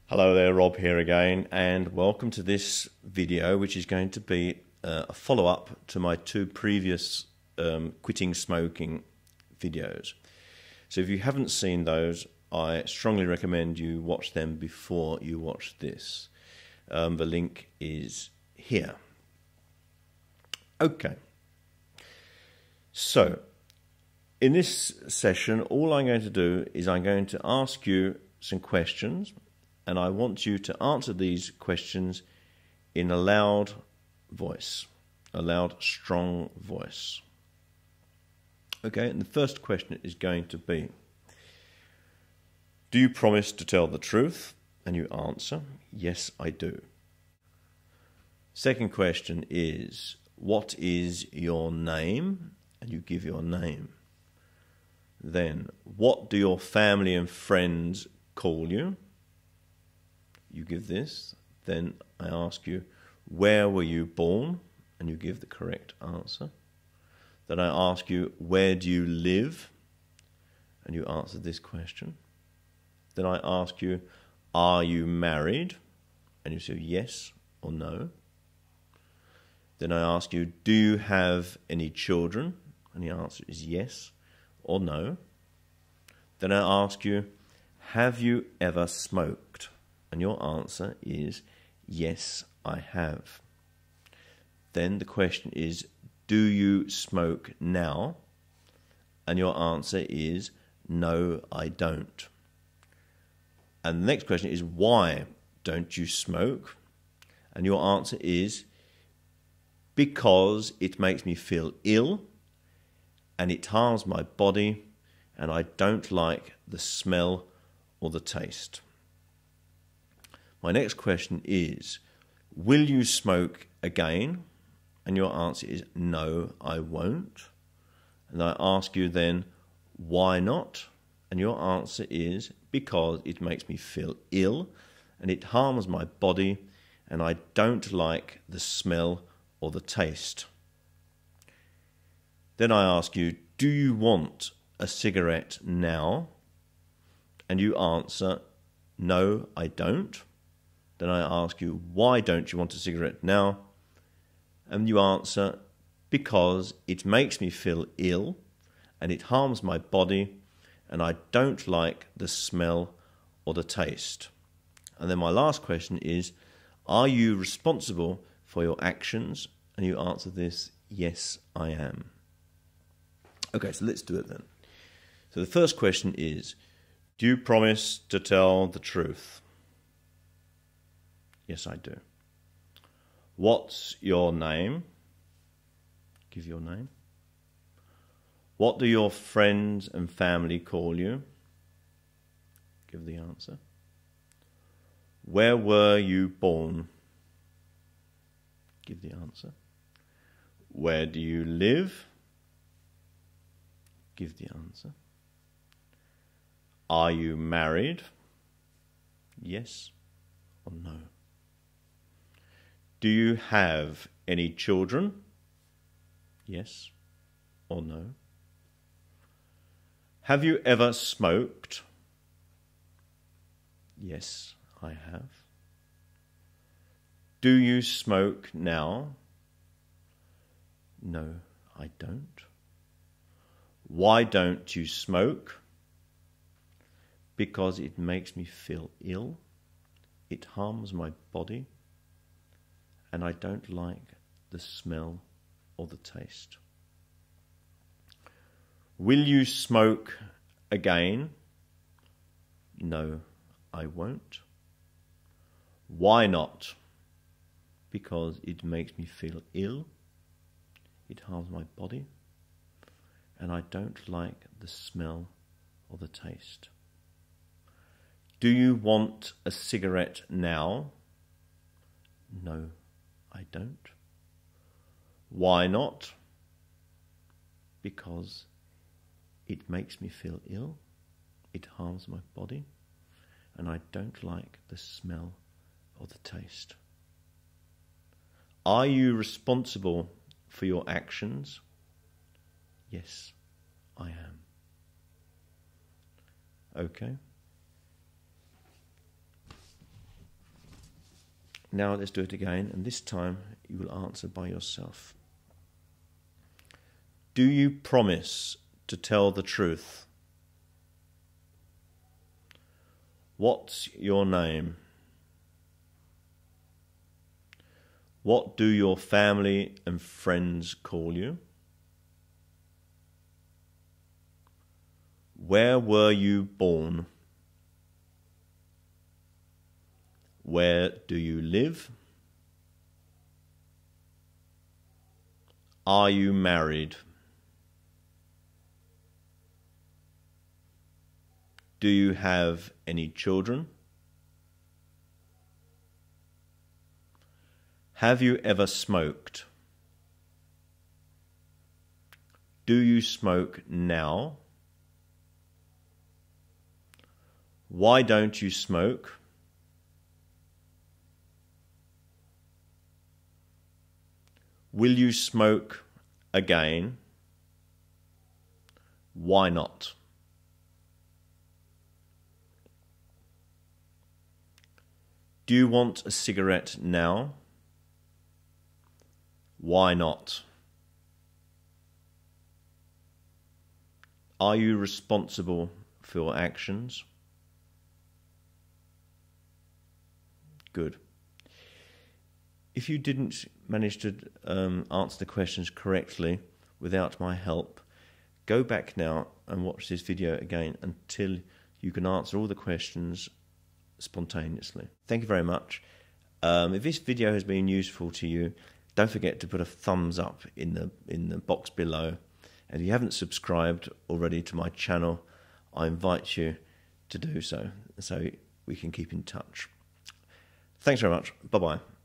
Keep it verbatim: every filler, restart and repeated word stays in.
Hello there, Rob here again, and welcome to this video, which is going to be uh, a follow-up to my two previous um, quitting smoking videos. So if you haven't seen those, I strongly recommend you watch them before you watch this. Um, the link is here. Okay. So, in this session, all I'm going to do is I'm going to ask you some questions, and I want you to answer these questions in a loud voice, a loud, strong voice. Okay, and the first question is going to be, do you promise to tell the truth? And you answer, yes, I do. Second question is, what is your name? And you give your name. Then, what do your family and friends call you? You give this. Then I ask you, where were you born? And you give the correct answer. Then I ask you, where do you live? And you answer this question. Then I ask you, are you married? And you say yes or no. Then I ask you, do you have any children? And the answer is yes or no. Then I ask you, have you ever smoked? And your answer is, yes, I have. Then the question is, do you smoke now? And your answer is, no, I don't. And the next question is, why don't you smoke? And your answer is, because it makes me feel ill, and it harms my body, and I don't like the smell or the taste. My next question is, will you smoke again? And your answer is, no, I won't. And I ask you then, why not? And your answer is, because it makes me feel ill, and it harms my body, and I don't like the smell or the taste. Then I ask you, do you want a cigarette now? And you answer, no, I don't. Then I ask you, why don't you want a cigarette now? And you answer, because it makes me feel ill, and it harms my body, and I don't like the smell or the taste. And then my last question is, are you responsible for your actions? And you answer this, yes, I am. Okay, so let's do it then. So the first question is, do you promise to tell the truth? Yes, I do. What's your name? Give your name. What do your friends and family call you? Give the answer. Where were you born? Give the answer. Where do you live? Give the answer. Are you married? Yes or no? Do you have any children? Yes or no? Have you ever smoked? Yes, I have. Do you smoke now? No, I don't. Why don't you smoke? Because it makes me feel ill, it harms my body, and I don't like the smell or the taste. Will you smoke again? No, I won't. Why not? Because it makes me feel ill, it harms my body, and I don't like the smell or the taste. Do you want a cigarette now? No, I don't. Why not? Because it makes me feel ill, it harms my body, and I don't like the smell or the taste. Are you responsible for your actions? Yes, I am. Okay. Now let's do it again, and this time you will answer by yourself. Do you promise to tell the truth? What's your name? What do your family and friends call you? Where were you born? Where do you live? Are you married? Do you have any children? Have you ever smoked? Do you smoke now? Why don't you smoke? Will you smoke again? Why not? Do you want a cigarette now? Why not? Are you responsible for your actions? Good. If you didn't manage to um, answer the questions correctly without my help, go back now and watch this video again until you can answer all the questions spontaneously. Thank you very much. Um, if this video has been useful to you, don't forget to put a thumbs up in the in the box below. And if you haven't subscribed already to my channel, I invite you to do so, so we can keep in touch. Thanks very much. Bye-bye.